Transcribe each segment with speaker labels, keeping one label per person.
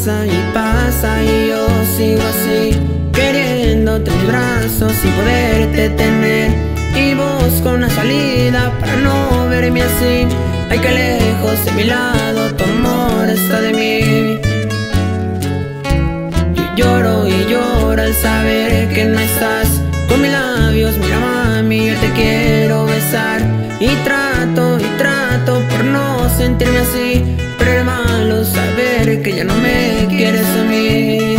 Speaker 1: pasa y yo sigo así, queriéndote en mis brazos sin poderte tener. Y busco una salida para no verme así. Ay, que lejos de mi lado tu amor está de mí. Yo lloro y lloro al saber que no estás con mis labios. Mira mami, yo te quiero besar. Y trato por no sentirme así, pero es malo saber que ya no me quieres a mí.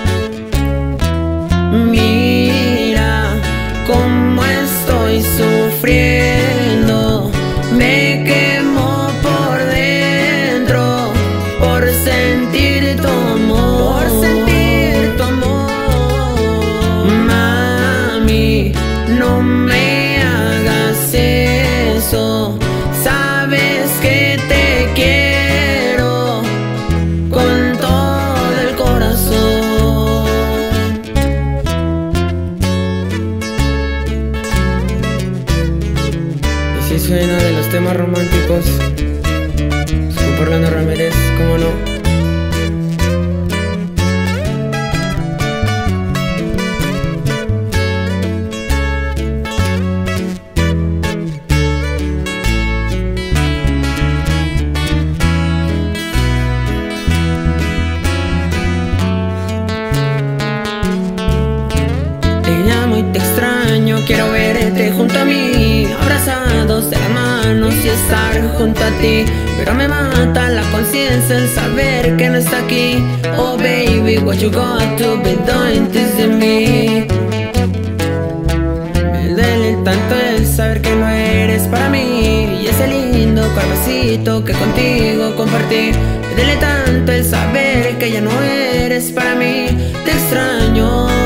Speaker 1: Mira cómo estoy sufriendo, me quemo por dentro por sentir tu amor, Mami, no me hagas eso, sabes que te quiero con todo el corazón. Y si suena de los temas románticos, soy Orlando Ramírez, ¿cómo no? Te extraño, quiero verte junto a mí, abrazados de las manos y estar junto a ti. Pero me mata la conciencia el saber que no está aquí. Oh baby, what you got to be doing this to me. Me duele tanto el saber que no eres para mí, y ese lindo cuerpecito que contigo compartí. Me duele tanto el saber que ya no eres para mí. Te extraño.